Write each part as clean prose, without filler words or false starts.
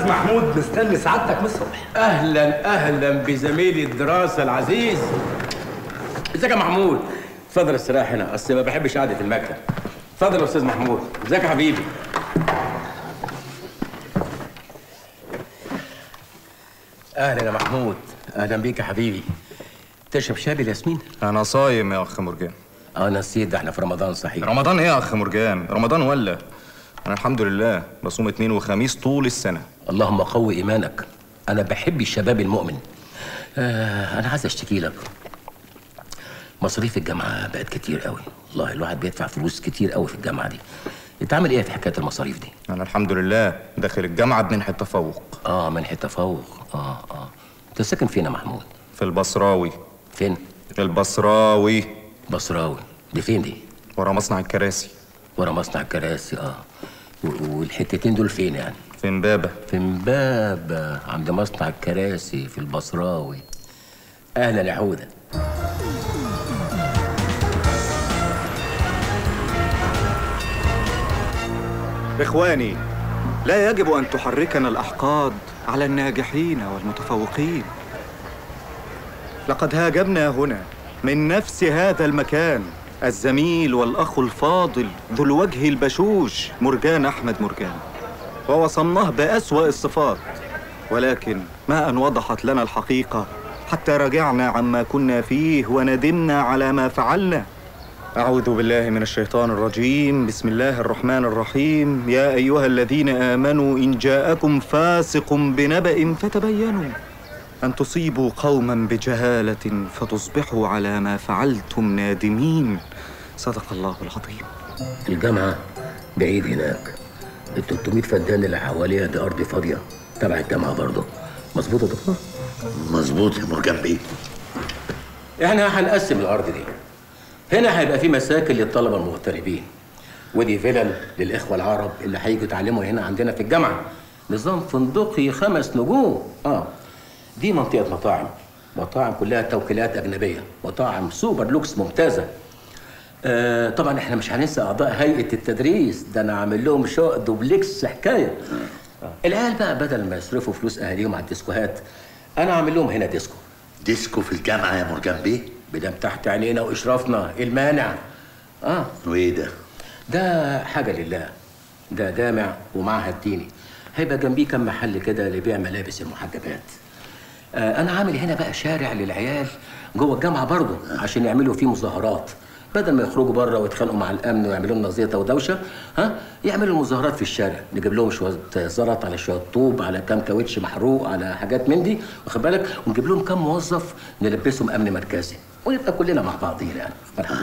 الاستاذ محمود مستني سعادتك من الصبح. اهلا اهلا بزميلي الدراسه العزيز. ازيك يا محمود؟ اتفضل استريح هنا، اصل ما بحبش قعده المكتب. اتفضل يا استاذ محمود. ازيك يا حبيبي؟ اهلا يا محمود. اهلا بيك يا حبيبي. تشرب شاي بالياسمين؟ انا صايم يا اخ مرجان. نسيت، ده احنا في رمضان صحيح. رمضان ايه يا اخ مرجان؟ رمضان ولا انا الحمد لله بصوم اثنين وخميس طول السنه. اللهم قوي ايمانك. انا بحب الشباب المؤمن. انا عايز اشتكي لك. مصاريف الجامعه بقت كتير قوي، والله الواحد بيدفع فلوس كتير قوي في الجامعه دي. انت عامل ايه في حكايه المصاريف دي؟ انا الحمد لله داخل الجامعه بمنحه تفوق. منحه تفوق. انت ساكن فين يا محمود؟ في البصراوي. فين؟ البصراوي. بصراوي دي فين دي؟ ورا مصنع الكراسي. ورا مصنع الكراسي. والحتتين دول فين يعني؟ في امبابه. في امبابه عند مصنع الكراسي في البصراوي. اهلا يا حوده. إخواني، لا يجب أن تحركنا الأحقاد على الناجحين والمتفوقين. لقد هاجمنا هنا من نفس هذا المكان الزميل والأخ الفاضل ذو الوجه البشوش مرجان أحمد مرجان، ووصمناه بأسوأ الصفات، ولكن ما أن وضحت لنا الحقيقة حتى رجعنا عما كنا فيه وندمنا على ما فعلنا. أعوذ بالله من الشيطان الرجيم. بسم الله الرحمن الرحيم. يا أيها الذين آمنوا إن جاءكم فاسق بنبأ فتبينوا أن تصيبوا قوما بجهالة فتصبحوا على ما فعلتم نادمين. صدق الله العظيم. الجامعة بعيد هناك. ال 300 فدان اللي حواليها دي أرض فاضية تبع الجامعة برضه. مظبوط يا دكتور؟ مظبوط يا مرجان بيه. احنا هنقسم الأرض دي. هنا هيبقى في مساكن للطلبة المغتربين، ودي فيلل للإخوة العرب اللي هيجوا يتعلموا هنا عندنا في الجامعة. نظام فندقي 5 نجوم. دي منطقة مطاعم كلها توكيلات أجنبية، مطاعم سوبر لوكس ممتازة. طبعا احنا مش هننسى أعضاء هيئة التدريس، ده أنا عامل لهم شقق دوبلكس حكاية. العيال بقى بدل ما يصرفوا فلوس أهاليهم على الديسكوهات، أنا عامل لهم هنا ديسكو. ديسكو في الجامعة يا مرجان بيه؟ بدم تحت عينينا وإشرافنا، إيه المانع؟ وإيه ده؟ ده حاجة لله. ده جامع ومعهد ديني، هيبقى جنبيه كم محل كده لبيع ملابس المحجبات. أنا عامل هنا بقى شارع للعيال جوه الجامعة برضه عشان يعملوا فيه مظاهرات، بدل ما يخرجوا بره ويتخانقوا مع الأمن ويعملوا لنا زيطة ودوشة. يعملوا مظاهرات في الشارع، نجيب لهم شوية زلط على شوية طوب على كام كاوتش محروق على حاجات من دي، واخد بالك، ونجيب لهم كام موظف نلبسهم أمن مركزي، ونبقى كلنا مع بعضينا يعني.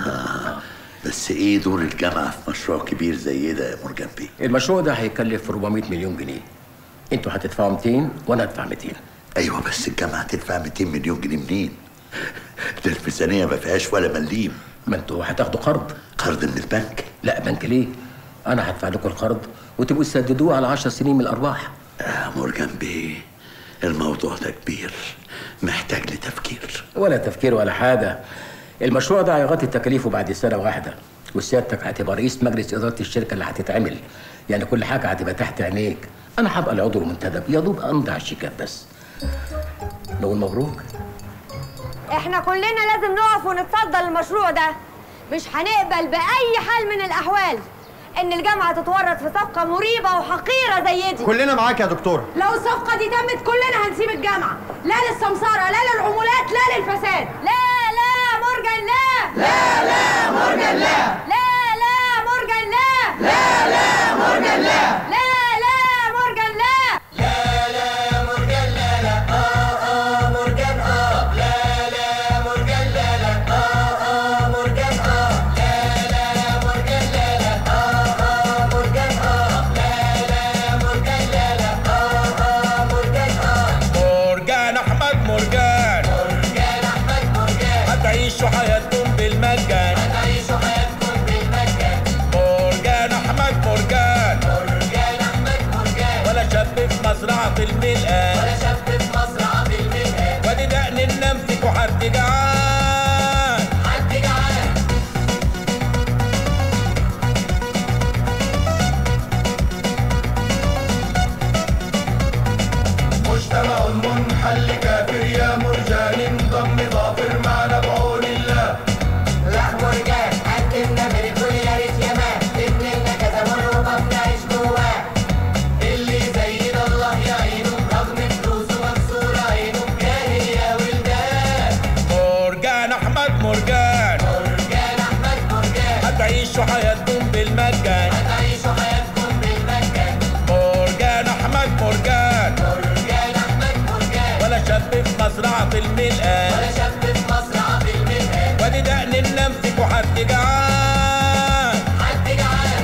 بس ايه دور الجامعة في مشروع كبير زي ده يا مرجان بيه؟ المشروع ده هيكلف 400 مليون جنيه. انتوا هتدفعوا 200 وانا هدفع 200. ايوه بس الجامعة هتدفع 200 مليون جنيه منين؟ ده الميزانية ما فيهاش ولا مليم. ما انتوا هتاخدوا قرض. قرض من البنك؟ لا، بنك ليه؟ انا هدفع لكم القرض وتبقوا تسددوه على 10 سنين من الارباح. مرجان بيه، الموضوع ده كبير، محتاج لتفكير. ولا تفكير ولا حاجة. المشروع ده هيغطي تكاليفه بعد سنة واحدة، وسيادتك هتبقى رئيس مجلس إدارة الشركة اللي هتتعمل، يعني كل حاجة هتبقى تحت عينيك. أنا هبقى العضو المنتدب، يا دوب أمضي على الشيكات بس. نقول مبروك. احنا كلنا لازم نقف ونتصدى للمشروع ده. مش هنقبل بأي حال من الأحوال إن الجامعة تتورط في صفقة مريبة وحقيرة زي دي. كلنا معاك يا دكتورة. لو الصفقة دي تمت كلنا هنسيب الجامعة، لا للسمسارة لا للعمولات لا للفساد. لا مرجان لا. لا مرجان لا. لا مرجان لا. لا مرجان لا. لا مرجان لا. لا مرجان لا لا. مرجان لا مرجان لا لا. مرجان لا مرجان لا لا. مرجان لا مرجان لا لا. مرجان أحمد مرجان. مرجان أحمد مرجان. هتعيشوا حياتكم بالمجان. هتعيشوا حياتكم بالمجان. مرجان أحمد مرجان. مرجان أحمد مرجان. ولا شاب في مزرعة الملقان. ولا شاب في مزرعة الملقان. وادي دقن النمسك وحد جعان. حد جعان. احمد مرجان، مرجان احمد مرجان، هتعيشوا حياتكم بالمجان، هتعيشوا حياتكم بالمجان. مرجان احمد مرجان، مرجان احمد مرجان، ولا شاب في مزرعه الملقان، ولا شاب في مزرعه الملقان، وادي دقن النمسك وحد جعان، حد جعان.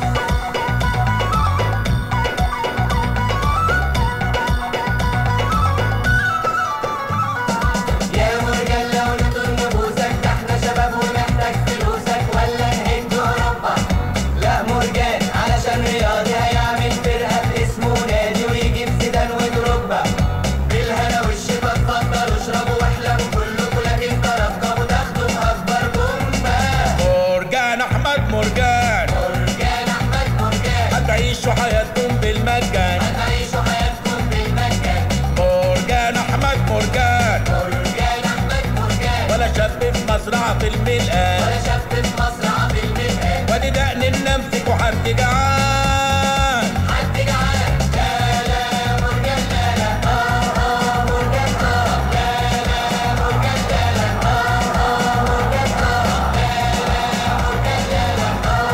يا مرجان لو نطول نبوسك، ده احنا شباب ومحتاج فلوسك، ولا نهد اوروبا؟ لا مرجان علشان رياضي هيعمل فرقه باسمه نادي، ويجيب زيدان ودروجبا. بالهنا والشفا اتفضلوا اشربوا واحلموا كلكم، لكن ترقبوا تاخدوا باكبر بومبا. مرجان احمد مرجان، مرجان احمد مرجان، هتعيشوا حياتكم بالمجان، هتعيشوا حياتكم بالمجان. مرجان احمد مرجان، مرجان احمد مرجان، ولا شاب في مزرعه الملقان، ولا شاب في مزرعه الملقان، وادي دقن النمسك وحد جعان، حد جعان. لا لا مرجان لا لا، مرجان لا لا مرجان لا لا، مرجان لا مرجان لا لا.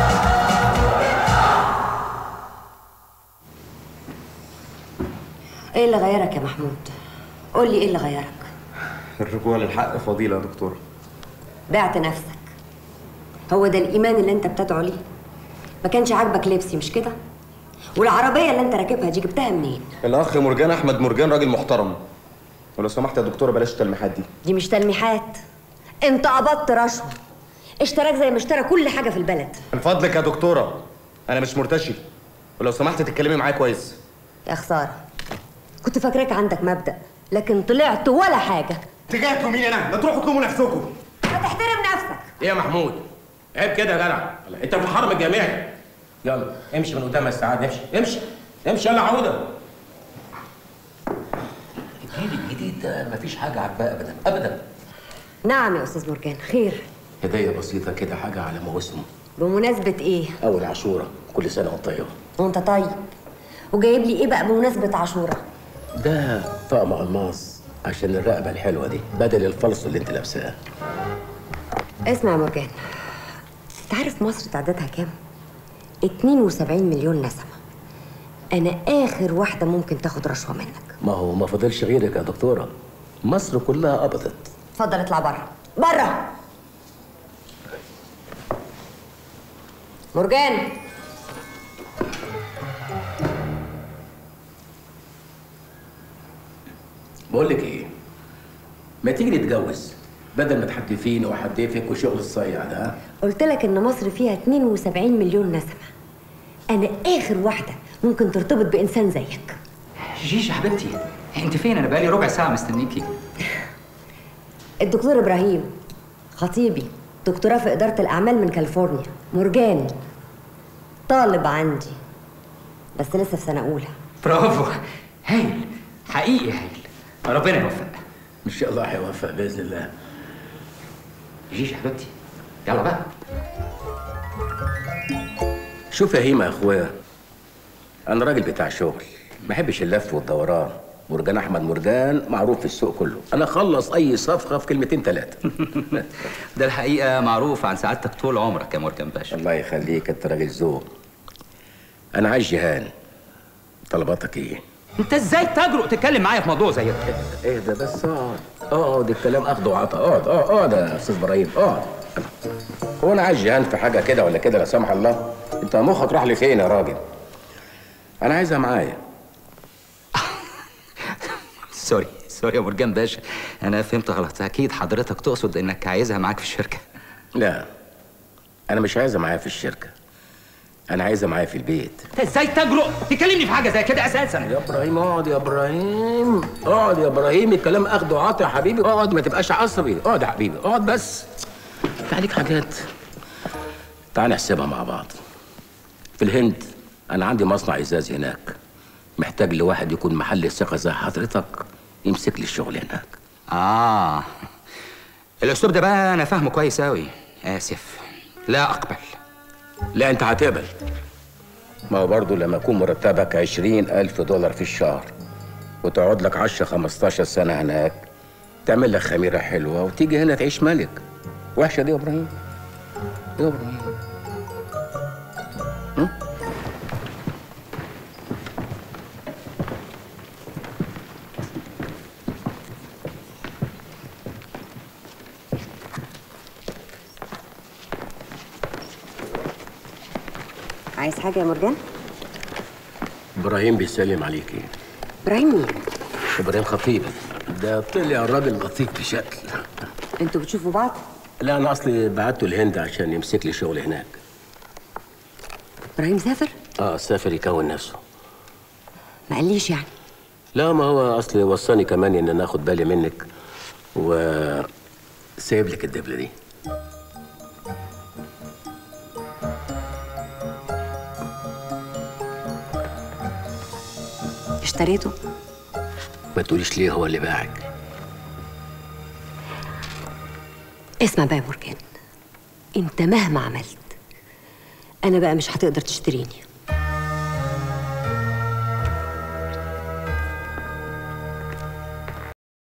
ايه اللي غيرك يا محمود؟ قول لي ايه اللي غيرك؟ الرجوع للحق فضيلة يا دكتور. بعت نفسك، هو ده الايمان اللي انت بتدعو ليه؟ ما كانش عاجبك لبسي مش كده؟ والعربيه اللي انت راكبها دي جبتها منين؟ الأخ مرجان أحمد مرجان راجل محترم، ولو سمحت يا دكتورة بلاش التلميحات دي. دي مش تلميحات، انت قبضت رشوه، اشتراك زي ما اشترى كل حاجه في البلد. من فضلك يا دكتورة أنا مش مرتشي، ولو سمحت تتكلمي معايا كويس. يا خساره، كنت فاكراك عندك مبدأ لكن طلعت ولا حاجه. تجاهكم مين أنا؟ ما تروحوا تلوموا نفسكم. هتحترم نفسك. ايه يا محمود؟ عيب كده يا جدع، انت في الحرم الجامعي. يلا امشي من قدام السعاد، امشي امشي امشي يلا عوده. الجيل الجديد ده مفيش حاجه عاجباه ابدا ابدا. نعم يا استاذ مرجان، خير؟ هديه بسيطه كده، حاجه على موسمه. بمناسبه ايه؟ اول عاشوره، كل سنه وانت طيب. وانت طيب. وجايب لي ايه بقى بمناسبه عاشوره؟ ده طقم الماس عشان الرقبه الحلوه دي، بدل الفلس اللي انت لابساه. اسمع يا مرجان، انت عارف مصر تعدادها كام؟ 72 مليون نسمه. انا اخر واحده ممكن تاخد رشوه منك. ما هو ما فضلش غيرك يا دكتوره، مصر كلها قبضت. اتفضل اطلع بره بره. مرجان، بقول لك ايه، ما تيجي نتجوز بدل ما تحدفيني واحدفك وشغل الصيع ده. ها؟ قلت لك ان مصر فيها 72 مليون نسمه. انا اخر واحده ممكن ترتبط بانسان زيك. جيجي حبيبتي، انت فين؟ انا بقالي ربع ساعه مستنيكي. الدكتور ابراهيم خطيبي، دكتوراه في اداره الاعمال من كاليفورنيا. مرجان طالب عندي بس لسه في سنه اولى. برافو، هايل حقيقي هايل، ربنا يوفق. ان شاء الله هيوفق باذن الله. جيجي حبيبتي يلا بقى. شوف يا هيما يا اخويا، انا راجل بتاع شغل، ما بحبش اللف والدوران. مرجان احمد مرجان معروف في السوق كله، انا اخلص اي صفقه في كلمتين ثلاثه. ده الحقيقه معروف عن سعادتك طول عمرك يا مرجان باشا. الله يخليك، انت راجل ذوق. انا عايز جيهان، طلباتك ايه؟ انت ازاي تجرؤ تتكلم معايا في موضوع زي ده؟ ايه ده بس، اقعد الكلام اخده وعطا. اقعد يا استاذ ابراهيم اقعد. هو انا عايز جيهان في حاجه كده ولا كده لا سمح الله؟ انت مخك راح لفين يا راجل؟ انا عايزها معايا. سوري يا مرجان باشا، انا فهمت غلط. اكيد حضرتك تقصد انك عايزها معاك في الشركه. لا، انا مش عايزها معايا في الشركه، انا عايزها معايا في البيت. انت ازاي تجرؤ تكلمني في حاجه زي كده اساسا؟ يا ابراهيم اقعد يا ابراهيم، اقعد يا ابراهيم، الكلام اخده وعطا يا حبيبي. اقعد ما تبقاش عصبي، اقعد يا حبيبي اقعد بس. انت عليك حاجات، تعال نحسبها مع بعض. في الهند انا عندي مصنع ازاز هناك، محتاج لواحد يكون محل ثقه زي حضرتك يمسك لي الشغل هناك. الاسلوب ده بقى انا فاهمه كويس قوي. اسف، لا اقبل. لا انت هتقبل. ما هو برضه لما يكون مرتبك 20,000 دولار في الشهر وتقعد لك 10 15 سنه هناك، تعمل لك خميره حلوه وتيجي هنا تعيش ملك. وحشه دي يا ابراهيم؟ يا ابراهيم عايز حاجة يا مرجان؟ ابراهيم بيسلم عليكي. ابراهيم مين؟ ابراهيم خطيب. ده طلع الراجل لطيف بشكل. انتوا بتشوفوا بعض؟ لا انا اصلي بعته الهند عشان يمسك لي شغل هناك. ابراهيم سافر؟ سافر يكون نفسه. ما قاليش يعني؟ لا ما هو اصلي وصاني كمان ان انا اخد بالي منك و سايب لك الدبله دي. اشتريته؟ ما تقوليش ليه هو اللي باعك. اسمع بقى يا مرجان، انت مهما عملت انا بقى مش هتقدر تشتريني.